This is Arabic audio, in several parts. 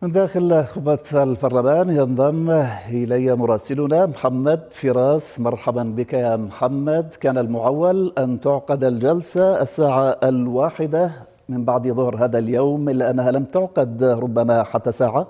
من داخل قبة البرلمان ينضم إلي مراسلنا محمد فراس. مرحبا بك يا محمد. كان المعول أن تعقد الجلسة الساعة 1 من بعد ظهر هذا اليوم، إلا أنها لم تعقد ربما حتى ساعة.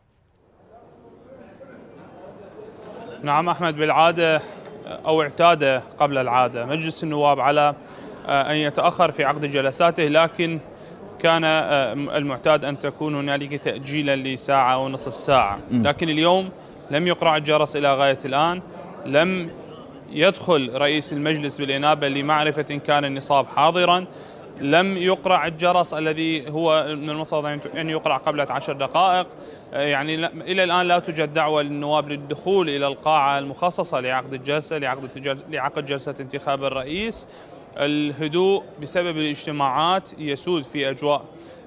نعم أحمد، بالعادة أو اعتاد قبل العادة مجلس النواب على أن يتأخر في عقد جلساته، لكن كان المعتاد أن تكون هنالك تأجيلا لساعة أو نصف ساعة. لكن اليوم لم يقرع الجرس إلى غاية الآن، لم يدخل رئيس المجلس بالإنابة لمعرفة إن كان النصاب حاضرا، لم يقرع الجرس الذي هو من المفترض أن يقرع قبل 10 دقائق. يعني إلى الآن لا توجد دعوة للنواب للدخول إلى القاعة المخصصة لعقد الجلسة، لعقد جلسة انتخاب الرئيس. الهدوء بسبب الاجتماعات يسود في أجواء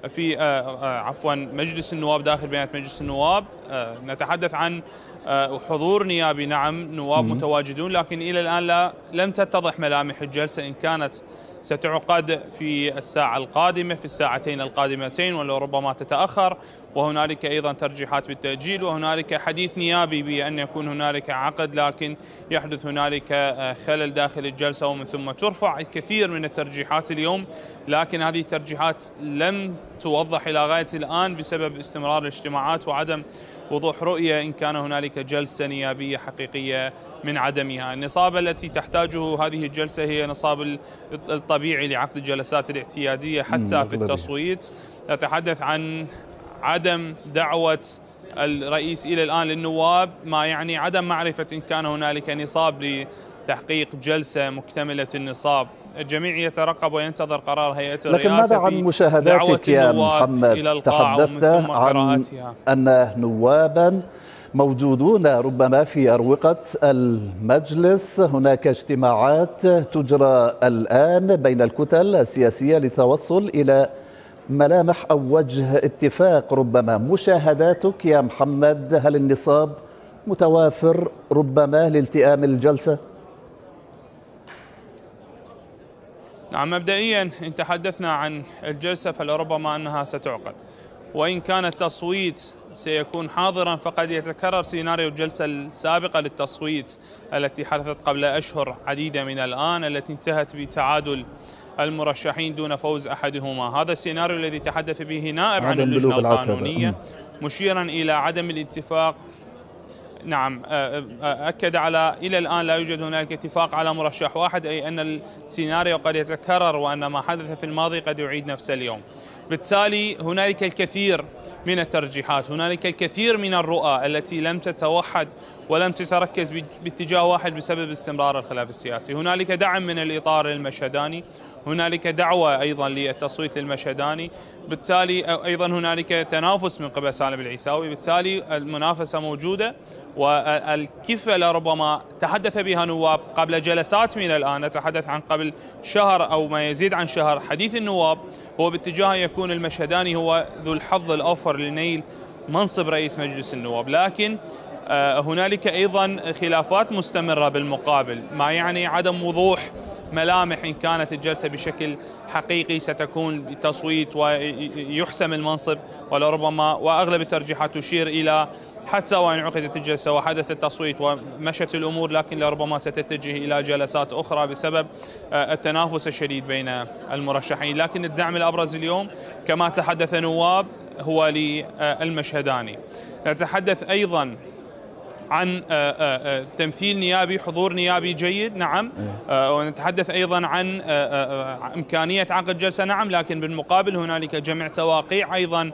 مجلس النواب، داخل بيانات مجلس النواب. نتحدث عن حضور نيابي، نعم نواب متواجدون، لكن إلى الآن لم تتضح ملامح الجلسة إن كانت ستعقد في الساعة القادمة، في الساعتين القادمتين، ولا ربما تتأخر. وهنالك أيضا ترجيحات بالتأجيل، وهنالك حديث نيابي بأن يكون هنالك عقد، لكن يحدث هنالك خلل داخل الجلسة ومن ثم ترفع. الكثير من الترجيحات اليوم، لكن هذه الترجيحات لم توضح إلى غاية الآن بسبب استمرار الاجتماعات وعدم وضوح رؤية إن كان هنالك جلسة نيابية حقيقية من عدمها. النصاب التي تحتاجه هذه الجلسة هي نصاب الطبيعي لعقد الجلسات الاعتيادية حتى في التصويت. نتحدث عن عدم دعوة الرئيس إلى الآن للنواب، ما يعني عدم معرفة إن كان هنالك نصاب لتحقيق جلسة مكتملة النصاب. الجميع يترقب وينتظر قرار هيئة الرئاسة. لكن ماذا عن مشاهداتك يا محمد؟ تحدثت عن أن نوابا موجودون ربما في أروقة المجلس، هناك اجتماعات تجرى الآن بين الكتل السياسية للتوصل إلى ملامح أو وجه اتفاق. ربما مشاهداتك يا محمد، هل النصاب متوافر ربما لالتئام الجلسة؟ نعم، مبدئيا إن تحدثنا عن الجلسة فلربما أنها ستعقد، وإن كان التصويت سيكون حاضرا فقد يتكرر سيناريو الجلسة السابقة للتصويت التي حدثت قبل أشهر عديدة من الآن، التي انتهت بتعادل المرشحين دون فوز أحدهما. هذا السيناريو الذي تحدث به نائب عن اللجنة القانونية مشيرا إلى عدم الاتفاق. نعم، أكد على إلى الآن لا يوجد هناك اتفاق على مرشح واحد، أي أن السيناريو قد يتكرر وأن ما حدث في الماضي قد يعيد نفسه اليوم. بالتالي هنالك الكثير من الترجيحات، هنالك الكثير من الرؤى التي لم تتوحد ولم تتركز باتجاه واحد بسبب استمرار الخلاف السياسي. هنالك دعم من الإطار المشهداني، هنالك دعوة أيضا للتصويت المشهداني، بالتالي أيضا هنالك تنافس من قبل سالم العيساوي، بالتالي المنافسة موجودة. والكفة لربما تحدث بها نواب قبل جلسات من الآن، نتحدث عن قبل شهر أو ما يزيد عن شهر. حديث النواب هو باتجاه يكون المشهداني هو ذو الحظ الأوفر لنيل منصب رئيس مجلس النواب، لكن هنالك أيضا خلافات مستمرة بالمقابل، ما يعني عدم وضوح ملامح إن كانت الجلسة بشكل حقيقي ستكون بتصويت ويحسم المنصب، ولربما وأغلب الترجيحات تشير إلى حتى وإن عقدت الجلسة وحدث التصويت ومشت الأمور، لكن لربما ستتجه إلى جلسات أخرى بسبب التنافس الشديد بين المرشحين. لكن الدعم الأبرز اليوم كما تحدث نواب هو للمشهداني. نتحدث أيضا عن تمثيل نيابي، حضور نيابي جيد، نعم، ونتحدث أيضا عن إمكانية عقد جلسة، نعم، لكن بالمقابل هنالك جمع تواقيع أيضا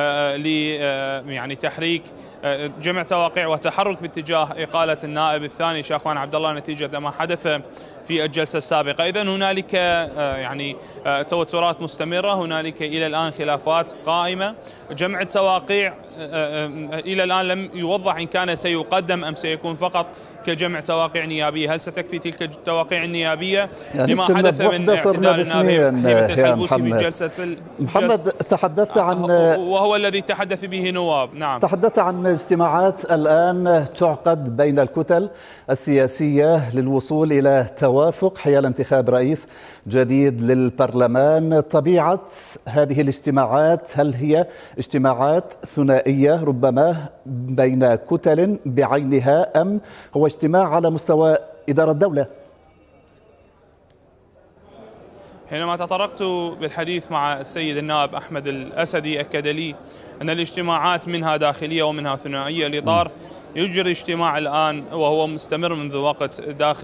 يعني تحريك جمع تواقيع وتحرك باتجاه إقالة النائب الثاني شاخوان عبد الله نتيجة ما حدث في الجلسة السابقة. إذن هنالك يعني توترات مستمرة، هنالك إلى الآن خلافات قائمة. جمع التواقيع إلى الآن لم يوضح إن كان سيقدم أم سيكون فقط كجمع تواقيع نيابية. هل ستكفي تلك التواقيع النيابية يعني لما حدث من اعتدال النائب يا محمد؟ محمد، تحدثت عن وهو الذي تحدث به نواب، نعم، تحدثت عن اجتماعات الآن تعقد بين الكتل السياسية للوصول إلى التوافق حيال انتخاب رئيس جديد للبرلمان. طبيعة هذه الاجتماعات، هل هي اجتماعات ثنائية ربما بين كتل بعينها، أم هو اجتماع على مستوى إدارة الدولة؟ حينما تطرقت بالحديث مع السيد النائب أحمد الأسدي أكد لي أن الاجتماعات منها داخلية ومنها ثنائية الإطار. يجري اجتماع الآن وهو مستمر منذ وقت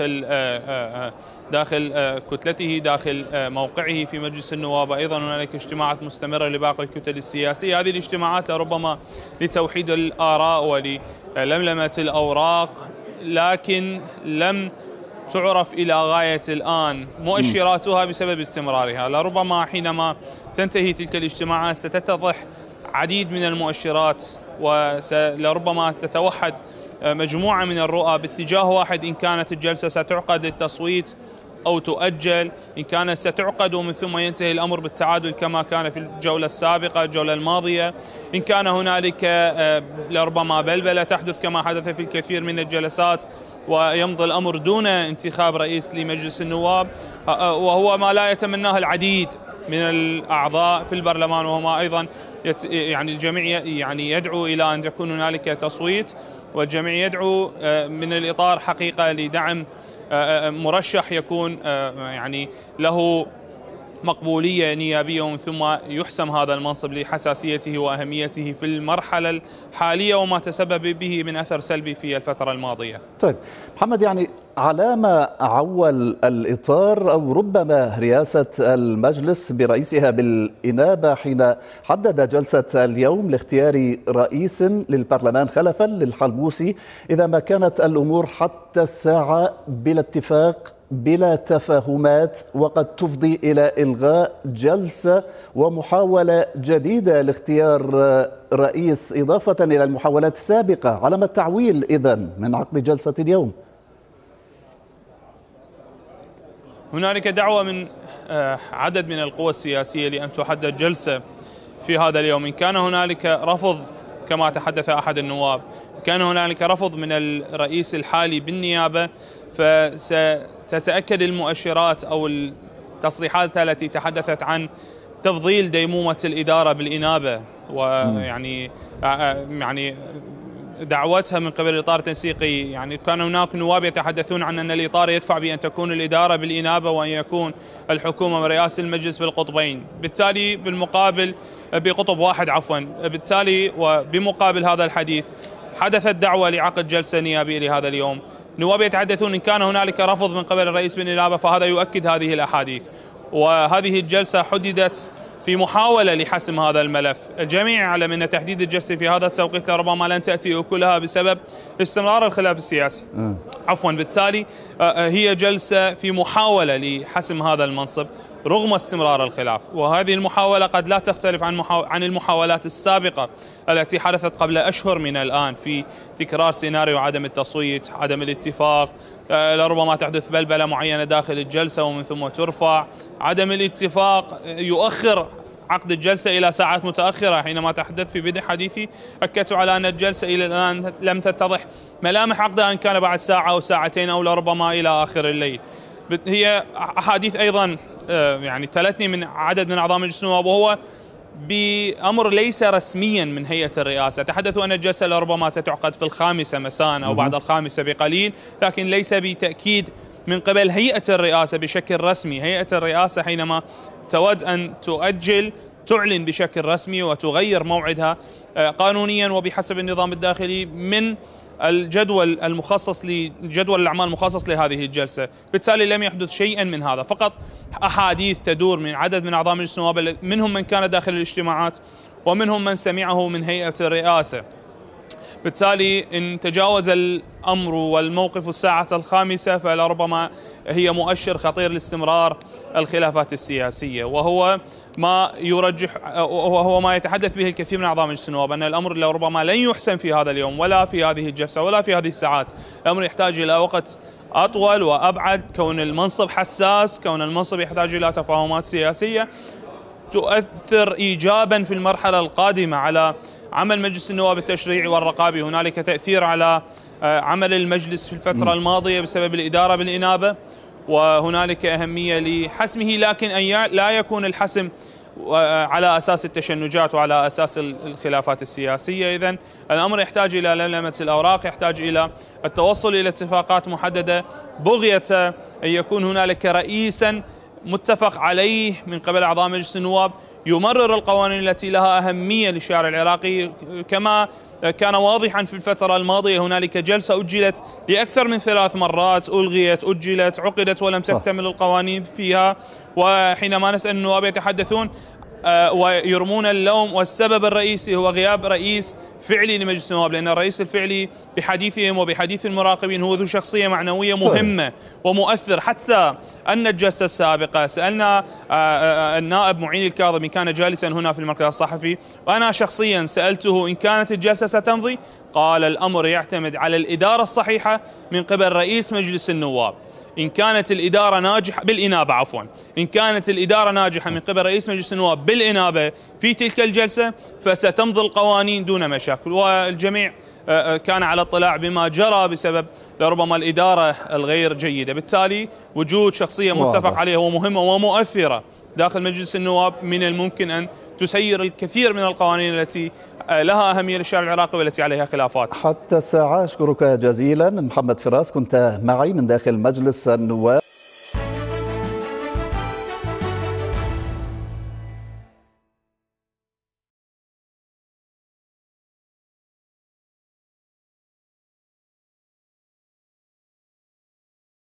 داخل كتلته، داخل موقعه في مجلس النواب. أيضا هنالك اجتماعات مستمرة لباقي الكتل السياسية. هذه الاجتماعات لربما لتوحيد الآراء ولملمة الأوراق، لكن لم تعرف إلى غاية الآن مؤشراتها بسبب استمرارها. لربما حينما تنتهي تلك الاجتماعات ستتضح عديد من المؤشرات، ولربما تتوحد مجموعة من الرؤى باتجاه واحد، إن كانت الجلسة ستعقد للتصويت أو تؤجل، إن كانت ستعقد ومن ثم ينتهي الأمر بالتعادل كما كان في الجولة السابقة الجولة الماضية، إن كان هنالك لربما بلبلة تحدث كما حدث في الكثير من الجلسات ويمضي الأمر دون انتخاب رئيس لمجلس النواب، وهو ما لا يتمناه العديد من الأعضاء في البرلمان، وهما أيضا يعني الجميع يعني يدعو إلى أن تكون هنالك تصويت، والجميع يدعو من الإطار حقيقة لدعم مرشح يكون يعني له مقبولية نيابية ومن ثم يحسم هذا المنصب لحساسيته وأهميته في المرحلة الحالية وما تسبب به من أثر سلبي في الفترة الماضية. طيب محمد، يعني على ما عول الإطار أو ربما رئاسة المجلس برئيسها بالإنابة حين حدد جلسة اليوم لاختيار رئيس للبرلمان خلفا للحلبوسي، إذا ما كانت الأمور حتى الساعة بلا اتفاق بلا تفاهمات، وقد تفضي إلى إلغاء جلسة ومحاولة جديدة لاختيار رئيس إضافة إلى المحاولات السابقة، على ما التعويل إذن من عقد جلسة اليوم؟ هنالك دعوة من عدد من القوى السياسية لأن تحدد جلسة في هذا اليوم. إن كان هنالك رفض كما تحدث أحد النواب، كان هنالك رفض من الرئيس الحالي بالنيابة، فستتأكد المؤشرات أو التصريحات التي تحدثت عن تفضيل ديمومة الإدارة بالإنابة، ويعني دعوتها من قبل الإطار التنسيقي. يعني كان هناك نواب يتحدثون عن أن الإطار يدفع بأن تكون الإدارة بالإنابة وأن يكون الحكومة ورئاسة المجلس بالقطبين، بالتالي بالمقابل بقطب واحد عفوا. بالتالي وبمقابل هذا الحديث حدثت دعوة لعقد جلسة نيابية لهذا اليوم. نواب يتحدثون إن كان هنالك رفض من قبل الرئيس بالإنابة فهذا يؤكد هذه الأحاديث، وهذه الجلسة حددت في محاولة لحسم هذا الملف. الجميع يعلم أن تحديد الجلسة في هذا التوقيت ربما لن تأتي أكلها بسبب استمرار الخلاف السياسي عفوا. بالتالي هي جلسة في محاولة لحسم هذا المنصب رغم استمرار الخلاف، وهذه المحاولة قد لا تختلف عن المحاولات السابقة التي حدثت قبل أشهر من الآن في تكرار سيناريو عدم التصويت، عدم الاتفاق، لربما تحدث بلبلة معينة داخل الجلسة ومن ثم ترفع، عدم الاتفاق يؤخر عقد الجلسة إلى ساعات متأخرة. حينما تحدث في بدء حديثي أكدت على أن الجلسة إلى الآن لم تتضح ملامح عقدها، إن كان بعد ساعة أو ساعتين أو لربما إلى آخر الليل. هي أحاديث أيضا يعني تلتني من عدد من أعضاء مجلس النواب، وهو بأمر ليس رسميا من هيئة الرئاسة. تحدثوا أن الجلسة لربما ستعقد في 5 مساء أو بعد 5 بقليل، لكن ليس بتأكيد من قبل هيئة الرئاسة بشكل رسمي. هيئة الرئاسة حينما تود أن تؤجل تعلن بشكل رسمي وتغير موعدها قانونيا وبحسب النظام الداخلي من الجدول المخصص لجدول الأعمال المخصص لهذه الجلسة. بالتالي لم يحدث شيئا من هذا، فقط أحاديث تدور من عدد من أعضاء مجلس النواب، منهم من كان داخل الاجتماعات ومنهم من سمعه من هيئة الرئاسة. بالتالي إن تجاوز الأمر والموقف الساعة 5 فلربما هي مؤشر خطير لاستمرار الخلافات السياسية، وهو ما يرجح وهو ما يتحدث به الكثير من أعضاء مجلس النواب أن الأمر لربما لن يحسم في هذا اليوم ولا في هذه الجلسة ولا في هذه الساعات. الأمر يحتاج إلى وقت أطول وأبعد، كون المنصب حساس، كون المنصب يحتاج إلى تفاهمات سياسية تؤثر إيجابا في المرحلة القادمة على عمل مجلس النواب التشريعي والرقابي. هنالك تأثير على عمل المجلس في الفترة الماضية بسبب الإدارة بالإنابة، وهنالك أهمية لحسمه، لكن أن لا يكون الحسم على أساس التشنجات وعلى أساس الخلافات السياسية. إذن الأمر يحتاج إلى لملمة الأوراق، يحتاج إلى التوصل إلى اتفاقات محددة بغية أن يكون هنالك رئيسا متفق عليه من قبل أعضاء مجلس النواب يمرر القوانين التي لها أهمية للشارع العراقي. كما كان واضحا في الفترة الماضية هنالك جلسة أجلت لأكثر من 3 مرات، ألغيت، أجلت، عقدت، ولم تكتمل القوانين فيها. وحينما نسأل النواب يتحدثون ويرمون اللوم، والسبب الرئيسي هو غياب رئيس فعلي لمجلس النواب، لأن الرئيس الفعلي بحديثهم وبحديث المراقبين هو ذو شخصية معنوية مهمة ومؤثر. حتى أن الجلسة السابقة سألنا النائب معين الكاظمي، كان جالسا هنا في المركز الصحفي، وأنا شخصيا سألته إن كانت الجلسة ستمضي، قال الأمر يعتمد على الإدارة الصحيحة من قبل رئيس مجلس النواب. إن كانت الإدارة ناجحة بالإنابة، عفوا، إن كانت الإدارة ناجحة من قبل رئيس مجلس النواب بالإنابة في تلك الجلسة فستمضي القوانين دون مشاكل. والجميع كان على اطلاع بما جرى بسبب لربما الإدارة الغير جيدة. بالتالي وجود شخصية متفق عليها ومهمة ومؤثرة داخل مجلس النواب من الممكن أن تسير الكثير من القوانين التي لها أهمية للشارع العراقي والتي عليها خلافات. حتى الساعة أشكرك جزيلا محمد فراس، كنت معي من داخل مجلس النواب.